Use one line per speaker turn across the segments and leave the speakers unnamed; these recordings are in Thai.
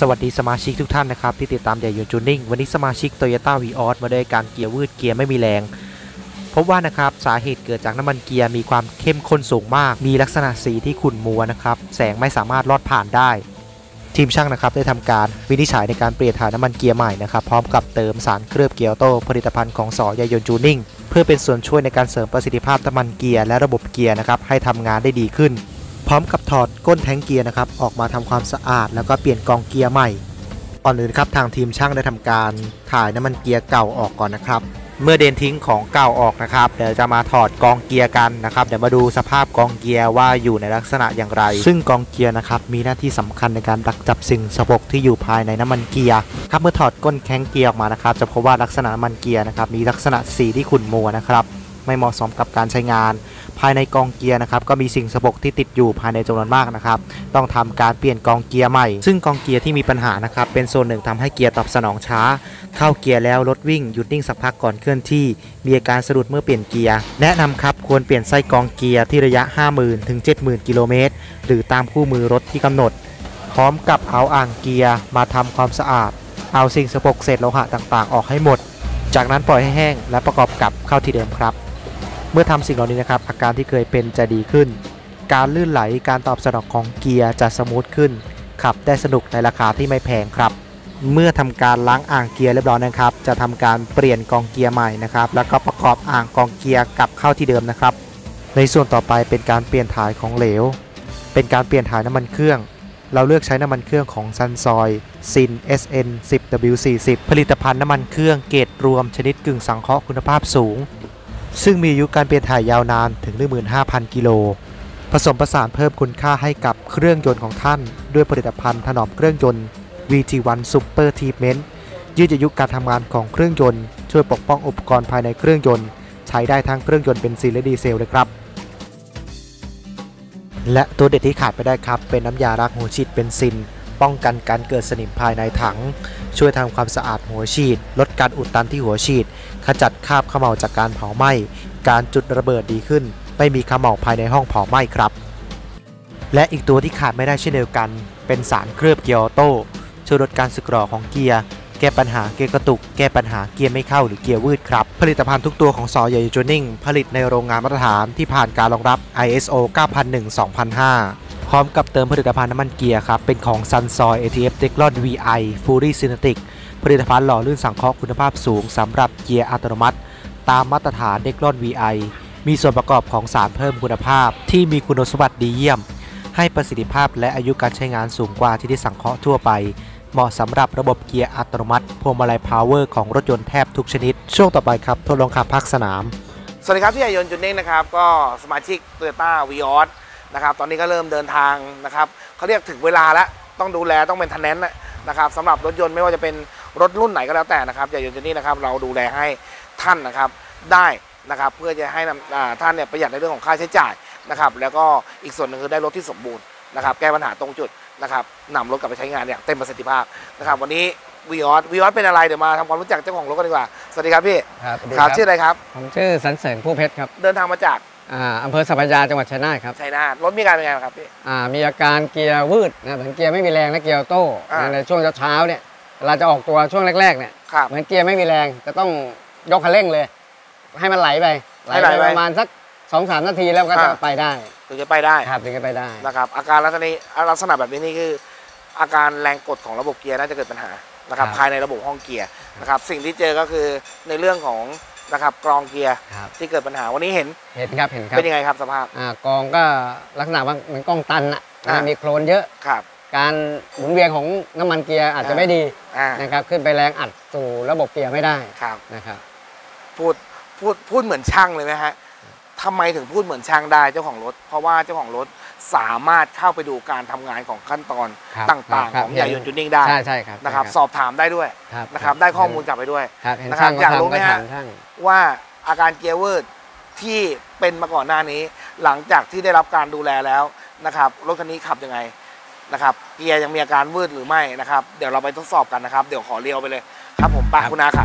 สวัสดีสมาชิกทุกท่านนะครับที่ติดตามใหญ่ยนต์จูนนิ่งวันนี้สมาชิก Toyota Vios มาด้วยการเกียร์วืดเกียร์ไม่มีแรงพบว่านะครับสาเหตุเกิดจากน้ำมันเกียร์มีความเข้มข้นสูงมากมีลักษณะสีที่ขุ่นมัวนะครับแสงไม่สามารถลอดผ่านได้ทีมช่างนะครับได้ทำการวินิจฉัยในการเปลี่ยนถ่ายน้ำมันเกียร์ใหม่นะครับพร้อมกับเติมสารเคลือบเกียร์ออโต้ผลิตภัณฑ์ของสใหญ่ยนต์จูนนิ่งเพื่อเป็นส่วนช่วยในการเสริมประสิทธิภาพน้ำมันเกียร์และระบบเกียร์นะครับให้ทำงานได้ดีขึ้นพร้อมกับถอดก้นแท้งเกียร์นะครับออกมาทำความสะอาดแล้วก็เปลี่ยนกองเกียร์ใหม่ก่อนอื่นครับทางทีมช่างได้ทำการถ่ายน้ำมันเกียร์เก่าออกก่อนนะครับเมื่อเดนทิ้งของเก่าออกนะครับเดี๋ยวจะมาถอดกองเกียร์กันนะครับเดี๋ยวมาดูสภาพกองเกียร์ว่าอยู่ในลักษณะอย่างไรซึ่งกองเกียร์นะครับมีหน้าที่สำคัญในการดักจับสิ่งสกปรกที่อยู่ภายในน้ำมันเกียร์ครับเมื่อถอดก้นแข้งเกียร์ออกมานะครับจะพบว่าลักษณะน้ำมันเกียร์นะครับมีลักษณะสีที่ขุ่นมัวนะครับไม่เหมาะสมกับการใช้งานภายในกองเกียร์นะครับก็มีสิ่งสกปรกที่ติดอยู่ภายในจำนวนมากนะครับต้องทำการเปลี่ยนกองเกียร์ใหม่ซึ่งกองเกียร์ที่มีปัญหานะครับเป็นส่วนหนึ่งทำให้เกียร์ตอบสนองช้าเข้าเกียร์แล้วรถวิ่งหยุดนิ่งสักพักก่อนเคลื่อนที่มีอาการสะดุดเมื่อเปลี่ยนเกียร์แนะนำครับควรเปลี่ยนไส้กองเกียร์ที่ระยะ 50,000 ถึง 70,000 กิโลเมตรหรือตามคู่มือรถที่กำหนดพร้อมกับเอาอ่างเกียร์มาทำความสะอาดเอาสิ่งสกปรกเศษโลหะต่างๆออกให้หมดจากนั้นปล่อยให้แห้งและประกอบกลับเข้าที่เดิมครับเมื่อทำสิ่งเหล่านี้นะครับอาการที่เคยเป็นจะดีขึ้นการลื่นไหลการตอบสนองของเกียร์จะสมูทขึ้นขับได้สนุกในราคาที่ไม่แพงครับเมื่อทำการล้างอ่างเกียร์เรียบร้อยนะครับจะทำการเปลี่ยนกองเกียร์ใหม่นะครับแล้วก็ประกอบอ่างกองเกียร์กลับเข้าที่เดิมนะครับในส่วนต่อไปเป็นการเปลี่ยนถ่ายของเหลวเป็นการเปลี่ยนถ่ายน้ำมันเครื่องเราเลือกใช้น้ำมันเครื่องของซันซอยซิน SN 10W40 ผลิตภัณฑ์น้ำมันเครื่องเกรดรวมชนิดกึ่งสังเคราะห์คุณภาพสูงซึ่งมีอายุการเปลี่ยนถ่ายยาวนานถึง 15,000 กิโลผสมผสานเพิ่มคุณค่าให้กับเครื่องยนต์ของท่านด้วยผลิตภัณฑ์ถนอมเครื่องยนต์ VT1 Super Treatment ยืดอายุการทำงานของเครื่องยนต์ช่วยปกป้องอุปกรณ์ภายในเครื่องยนต์ใช้ได้ทั้งเครื่องยนต์เบนซินและดีเซลเลยครับและตัวเด็ดที่ขาดไปได้ครับเป็นน้ำยาล้างหัวฉีดเบนซินป้องกันการเกิดสนิมภายในถังช่วยทำความสะอาดหัวฉีดลดการอุดตันที่หัวฉีดขจัดคราบเขม่าจากการเผาไหม้การจุดระเบิดดีขึ้นไม่มีเขม่าภายในห้องเผาไหม้ครับและอีกตัวที่ขาดไม่ได้เช่นเดียวกันเป็นสารเคลือบเกียร์ออโต้ช่วยลดการสึกหรอของเกียร์แก้ปัญหาเกียร์กระตุกแก้ปัญหาเกียร์ไม่เข้าหรือเกียร์วืดครับผลิตภัณฑ์ทุกตัวของสใหญ่จูนนิ่งผลิตในโรงงานมาตรฐานที่ผ่านการรองรับ ISO 9001:2005 พร้อมกับเติมผลิตภัณฑ์น้ำมันเกียร์ครับเป็นของ Sunsoy ATF Declon VI Fully Synthetic ผลิตภัณฑ์หล่อลื่นสังเคราะห์คุณภาพสูงสำหรับเกียร์อัตโนมัติตามมาตรฐาน Declon VI มีส่วนประกอบของสารเพิ่มคุณภาพที่มีคุณสมบัติดีเยี่ยมให้ประสิทธิภาพและอายุการใช้งานสูงกว่าที่ได้สังเคราะห์ทั่วไปเหมาะสำหรับระบบเกียร์อัตโนมัติพวงมาลัยพาวเวอร์ของรถยนต์แทบทุกชนิดช่วงต่อไปครับทดลองขับภาคสนาม
สวัสดีครับที่ใหญ่ยนต์จูนนิ่งนะครับก็สมาชิก Toyota Vios นะครับตอนนี้ก็เริ่มเดินทางนะครับเขาเรียกถึงเวลาแล้วต้องดูแลต้องเป็นทันแนนนะครับสำหรับรถยนต์ไม่ว่าจะเป็นรถรุ่นไหนก็แล้วแต่นะครับใหญ่ยนต์จูนนิ่งนะครับเราดูแลให้ท่านนะครับได้นะครับเพื่อจะให้ท่านเนี่ยประหยัดในเรื่องของค่าใช้จ่ายนะครับแล้วก็อีกส่วนหนึ่งคือได้รถที่สมบูรณ์นะครับแก้ปัญหาตรงจุดนะครับนำรถกลับไปใช้งานอย่างเต็มประสิทธิภาพนะครับวันนี้Viosเป็นอะไรเดี๋ยวมาทำความรู้จักเจ้าของรถกันดีกว่าสวัสดีครับพี่ครับชื่ออะไรครับ
ผมชื่อสันเสริญผู้เพชรครับ
เดินทางมาจาก
อำเภอสัพพยาจังหวัดชัยนาทครับ
ชัยนาทรถมีการเป็นไงครับพี่
มีอาการเกียร์วืดนะเหมือนเกียร์ไม่มีแรงและเกียร์ออโต้ในช่วงเช้าเนี่ยเราจะออกตัวช่วงแรกๆเนี่ยเหมือนเกียร์ไม่มีแรงจะต้องยกคันเร่งเลยให้มันไหลไปประมาณสัก 2-3 นาทีแล้วก็จะไปได้
ถึงจะไปได้
ครับถึงจะไปได้
นะครับอาการลักษณะแบบนี้นี่คืออาการแรงกดของระบบเกียร์น่าจะเกิดปัญหานะครับภายในระบบห้องเกียร์นะครับสิ่งที่เจอก็คือในเรื่องของนะครับกรองเกียร์ที่เกิดปัญหาวันนี้เห็น
ครับ
เป็นยังไงครับสภาพ
กรองก็ลักษณะว่าเหมือนกรองตันอ่ะมีโคลนเยอะ
ครับ
การหมุนเวียนของน้ำมันเกียร์อาจจะไม่ดีนะครับขึ้นไปแรงอัดสู่ระบบเกียร์ไม่ได้นะครับ
พูดเหมือนช่างเลยไหมฮะทำไมถึงพูดเหมือนช่างได้เจ้าของรถเพราะว่าเจ้าของรถสามารถเข้าไปดูการทำงานของขั้นตอนต่างๆของใหญ่ยนต์จูนนิ่งได้
ใช่ครับ
นะครับสอบถามได้ด้วยนะครับได้ข้อมูลกลับไปด้วยนะครับอยากรู้ไหมฮะว่าอาการเกียร์วืดที่เป็นมาก่อนหน้านี้หลังจากที่ได้รับการดูแลแล้วนะครับรถคันนี้ขับยังไงนะครับเกียร์ยังมีอาการวืดหรือไม่นะครับเดี๋ยวเราไปทดสอบกันนะครับเดี๋ยวขอเลี้ยวไปเลยครับผมปะคุณอาครับ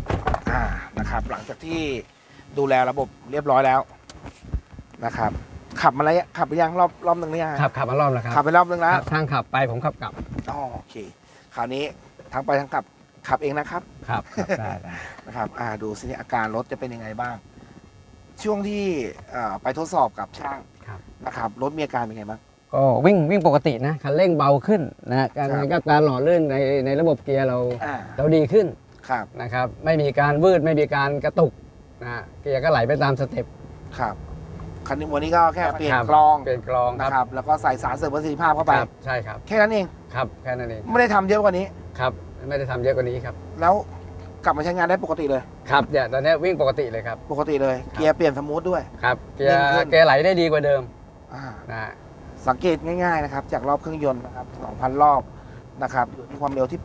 นะครับหลังจากที่ดูแลระบบเรียบร้อยแล้วนะครับขับมาแล้วขับไปยังรอบหนึ่งหรือยัง
ขับมารอบแล้วครับ
ขับไปรอบหนึ่งแล้ว
ทางขับไปผมขับกลับ
อ๋อโอเคคราวนี้ทั้งไปทั้งกลับขับเองนะครับ
ครับได้
นะครับดูสิอาการรถจะเป็นยังไงบ้าง ช่วงที่ไปทดสอบกับช่างนะครับรถมีอาการเป็นไงบ้าง
ก็วิ่งปกตินะคันเร่งเบาขึ้นนะการหล่อลื่นในระบบเกียร์เราดีขึ้นนะครับไม่มีการวืดไม่มีการกระตุกนะเกียร์ก็ไหลไปตามสเต็ป
ครับคันนี้วันนี้ก็แค่เปลี่ยนกรองนะครับแล้วก็ใส่สารเสริมประสิทธิภาพเข้าไป
ใช่ครับ
แค่นั้นเอง
ครับแค่นั้นเอง
ไม่ได้ทำเยอะกว่านี้
ครับไม่ได้ทำเยอะกว่านี้ครับ
แล้วกลับมาใช้งานได้ปกติเลย
ครับเนี่ยตอนนี้วิ่งปกติเลยครับ
ปกติเลยเกียร์เปลี่ยนสมูทด้วย
ครับเกียร์ไหลได้ดีกว่าเดิม
นะสังเกตง่ายๆนะครับจากรอบเครื่องยนต์นะครับ 2,000 รอบนะครับอยู่ที่ความเร็วที่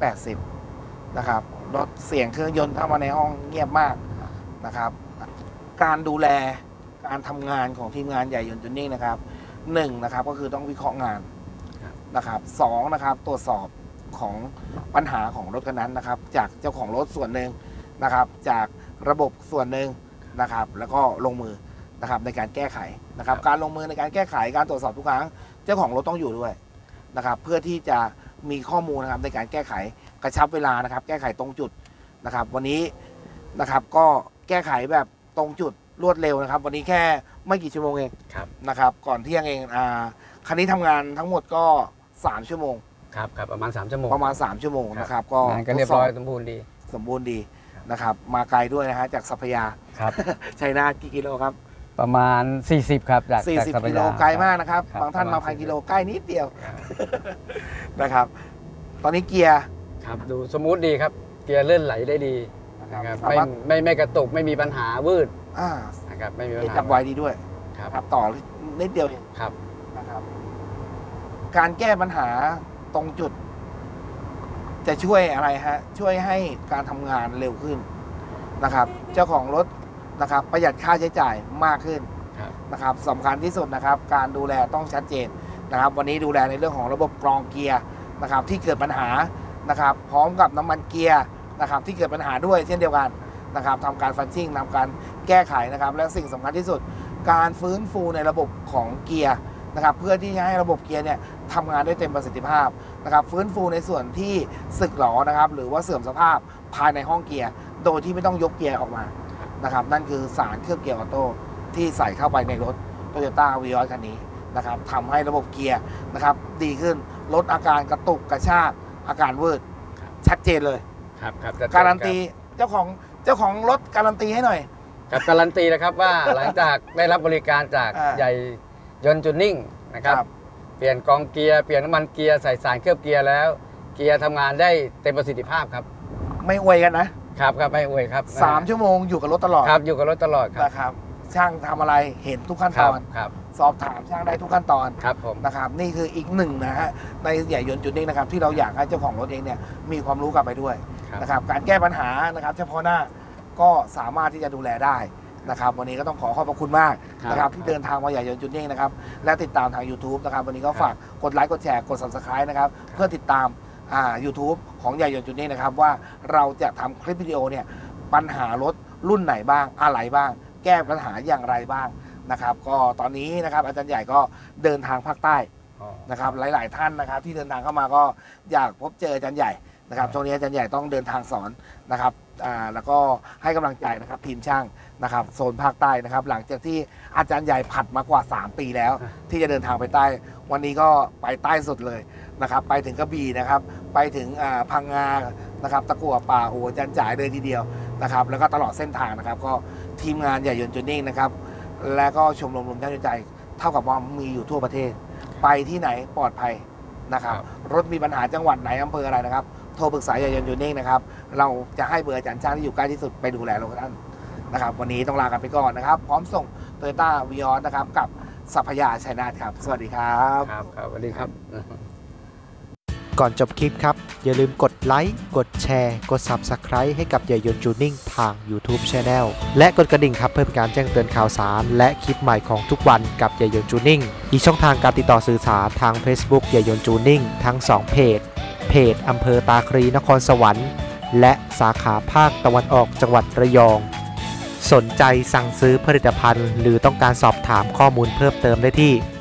80นะครับรถเสียงเครื่องยนต์เข้ามาในห้องเงียบมากนะครับการดูแลการทำงานของทีมงานใหญ่ยนต์จูนนิ่งนะครับ1นะครับก็คือต้องวิเคราะห์งานนะครับ2นะครับตรวจสอบของปัญหาของรถคันนั้นนะครับจากเจ้าของรถส่วนหนึ่งนะครับจากระบบส่วนหนึ่งนะครับแล้วก็ลงมือนะครับในการแก้ไขนะครับการลงมือในการแก้ไขการตรวจสอบทุกครั้งเจ้าของรถต้องอยู่ด้วยนะครับเพื่อที่จะมีข้อมูลนะครับในการแก้ไขกระชับเวลานะครับแก้ไขตรงจุดนะครับวันนี้นะครับก็แก้ไขแบบตรงจุดรวดเร็วนะครับวันนี้แค่ไม่กี่ชั่วโมงเองนะครับก่อนเที่ยงเองคันนี้ทำงานทั้งหมดก็3ชั่วโมง
ครับประมาณ3ชั่วโมง
นะครับก็
เรียบร้อยสมบูรณ์
ดีนะครับมาไกลด้วยนะฮะจากสัพยา
ครับ
ชัยนาทกี่กิโลครับ
ประมาณ40ครับจาก
40 กิโลไกลมากนะครับบางท่านมา1,000 กิโลใกล้นิดเดียวนะครับตอนนี้เกียร์
ครับดูสมูทดีครับเกียร์เลื่อนไหลได้ดีนะครับไม่กระตุกไม่มีปัญหาวืดนะครับไม่มีปัญหา
จับไวดีด้วยครับต่อนิดเดียวเอง
ครับ
นะครับการแก้ปัญหาตรงจุดจะช่วยอะไรฮะช่วยให้การทำงานเร็วขึ้นนะครับเจ้าของรถนะครับประหยัดค่าใช้จ่ายมากขึ้นนะครับสำคัญที่สุดนะครับการดูแลต้องชัดเจนนะครับวันนี้ดูแลในเรื่องของระบบกรองเกียร์นะครับที่เกิดปัญหานะครับพร้อมกับน้ำมันเกียร์นะครับที่เกิดปัญหาด้วยเช่นเดียวกันนะครับทำการฟันชิ่งทำการแก้ไขนะครับและสิ่งสำคัญที่สุดการฟื้นฟูในระบบของเกียร์นะครับเพื่อที่จะให้ระบบเกียร์เนี่ยทำงานได้เต็มประสิทธิภาพนะครับฟื้นฟูในส่วนที่สึกหรอนะครับหรือว่าเสื่อมสภาพภายในห้องเกียร์โดยที่ไม่ต้องยกเกียร์ออกมานะครับนั่นคือสารเคลือบเกียร์ออโต้ที่ใส่เข้าไปในรถ Toyota Vios คันนี้นะครับทำให้ระบบเกียร์นะครับดีขึ้นลดอาการกระตุกกระชากอาการวืดชัดเจนเลย
ครับ
การันตีเจ้าของรถการันตีให้หน่อย
ครับการันตีนะครับว่าหลังจากได้รับบริการจากใหญ่ยนต์จูนนิ่งนะครับเปลี่ยนกองเกียร์เปลี่ยนน้ำมันเกียร์ใส่สารเคลือบเกียร์แล้วเกียร์ทำงานได้เต็มประสิทธิภาพครับ
ไม่อวยกันนะครับ
ไม่อวยครับ
3 ชั่วโมงอยู่กับรถตลอด
ครับอยู่กับรถตลอด
ครับช่างทำอะไรเห็นทุกขั้นตอนสอบถามช่างได้ทุกขั้นตอน
ครับผม
นะครับนี่คืออีกหนึ่งนะฮะในใหญ่ยนต์จูนนิ่งนะครับที่เราอยากให้เจ้าของรถเองเนี่ยมีความรู้กลับไปด้วยนะครับการแก้ปัญหานะครับเฉพาะหน้าก็สามารถที่จะดูแลได้นะครับวันนี้ก็ต้องขอบพระคุณมากนะครับที่เดินทางมาใหญ่ยนต์จูนนิ่งนะครับและติดตามทาง YouTube นะครับวันนี้ก็ฝากกดไลค์กดแชร์กด Subscribe นะครับเพื่อติดตามYouTube ของใหญ่ยนต์จูนนิ่งนะครับว่าเราจะทำคลิปวิดีโอเนี่ยปัญหารถรุ่นไหนบ้างอะไรบ้างแก้ปัญหาอย่างไรบ้างนะครับก็ตอนนี้นะครับอาจารย์ใหญ่ก็เดินทางภาคใต้นะครับหลายๆท่านนะครับที่เดินทางเข้ามาก็อยากพบเจออาจารย์ใหญ่นะครับช่วงนี้อาจารย์ใหญ่ต้องเดินทางสอนนะครับแล้วก็ให้กำลังใจนะครับทีมช่างนะครับโซนภาคใต้นะครับหลังจากที่อาจารย์ใหญ่ผัดมากว่า3 ปีแล้วที่จะเดินทางไปใต้วันนี้ก็ไปใต้สุดเลยนะครับไปถึงกระบี่นะครับไปถึงพังงานะครับตะกั่วป่าโอ้อาจารย์จ่ายเลยทีเดียวนะครับแล้วก็ตลอดเส้นทางนะครับก็ทีมงานใหญ่ยนต์จูนนิ่งนะครับและก็ชมรมช่างยนต์ใจเท่ากับว่ามีอยู่ทั่วประเทศไปที่ไหนปลอดภัยนะครับรถมีปัญหาจังหวัดไหนอำเภออะไรนะครับโทรปรึกษาใหญ่ยนต์จูนนิ่งนะครับเราจะให้เบอร์อาจารย์ช่างที่อยู่ใกล้ที่สุดไปดูแลรถท่านนะครับวันนี้ต้องลากันไปก่อนนะครับพร้อมส่ง Toyota Vios นะครับกับสัพยาชัยนาทครับสวัสดีครับ
ครับสวัสดีครับ
ก่อนจบคลิปครับอย่าลืมกดไลค์กดแชร์กด Subscribe ให้กับใหญ่ยนต์จูนนิ่งทาง YouTube Channel และกดกระดิ่งครับเพื่อเป็นการแจ้งเตือนข่าวสารและคลิปใหม่ของทุกวันกับใหญ่ยนต์จูนนิ่งอีกช่องทางการติดต่อสื่อสารทาง Facebook ใหญ่ยนต์จูนนิ่งทั้ง2เพจอำเภอตาคลีนครสวรรค์และสาขาภาคตะวันออกจังหวัดระยองสนใจสั่งซื้อผลิตภัณฑ์หรือต้องการสอบถามข้อมูลเพิ่มเติมได้ที่